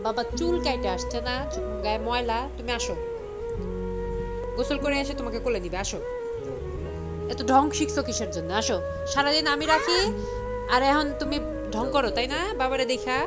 বাবা চুল কাইটে আসছে না, গায়ে ময়লা, তুমি আসো, গোসল করে এসে তোমাকে কোলে নিবে, আসো। এত ঢং শিখছো কিসের জন্য? আসো, সারাদিন আমি রাখি আর এখন তুমি ঢং করো, তাই না? বাবারে দেখা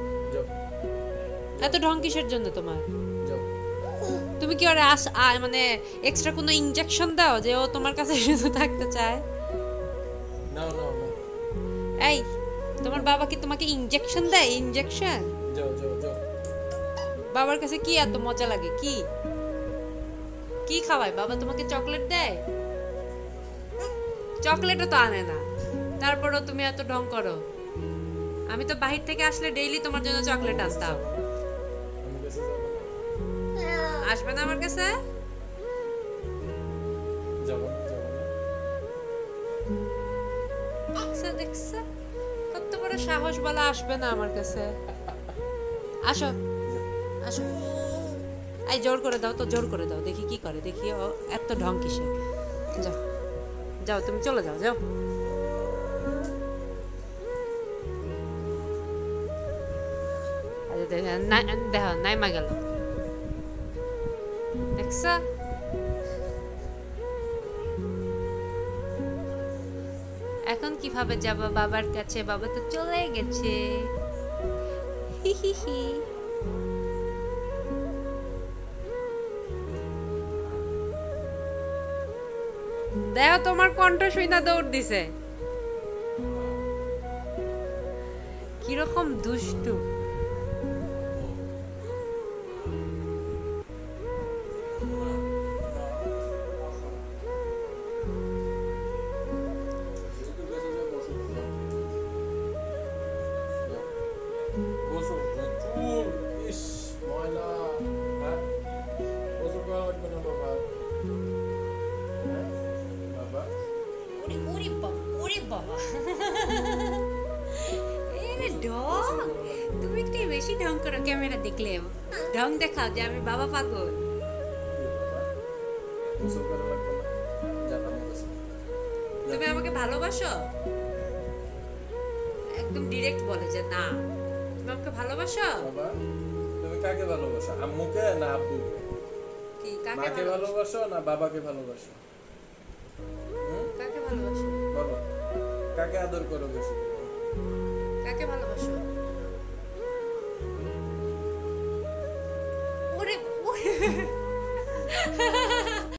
এত ঢং কিসের জন্য তোমার? তুমি কি ওরে মানে এক্সট্রা কোনো ইনজেকশন দাও যে ও তোমার কাছে শুধু থাকতে চায়? না না না, এই তোমার বাবা কি তোমাকে ইনজেকশন দেয়? ইনজেকশন? যাও যাও যাও। বাবার কাছে কি এত মজা লাগে? কি কি খাওয়ায় বাবা তোমাকে? চকলেট দেয়? চকলেটও তো আনে না, তারপরও তুমি এত ঢং করো। আমি তো বাহির থেকে আসলে ডেইলি তোমার জন্য চকলেট আনতাম। আসবে না আমার কাছে? দেখছো কত বড় সাহস, বলা আসবে না আমার কাছে। আসো আসো, এই জোর করে দাও তো, জোর করে দাও, দেখি কি করে, দেখি ও এত ঢং কিসে। যাও যাও, তুমি চলে যাও, যাও। দেখো নাইমা গেল, দেখছো? এখন কিভাবে যাবো বাবার কাছে? বাবা তো চলে গেছে। হি হি হি। দেখো তোমার কণ্ঠ শুইনা দৌড় দিছে, কিরকম দুষ্টু। তুমি একটু বেশি ঢং করো, ক্যামেরা দেখলে ঢং দেখাও যে আমি বাবা পাগল। তুমি আমাকে ভালোবাসো? একদম ডিরেক্ট বলে যে না, তুমি আমাকে ভালোবাসো। তুমি কাকে ভালোবাসো, আম্মুকে না আব্বুকে? কি কাকে মাকে ভালোবাসো না বাবাকে ভালোবাসো? কাকে ভালোবাসো বলো, কাকে আদর করো বেশি? কাকে ভালোবাসো?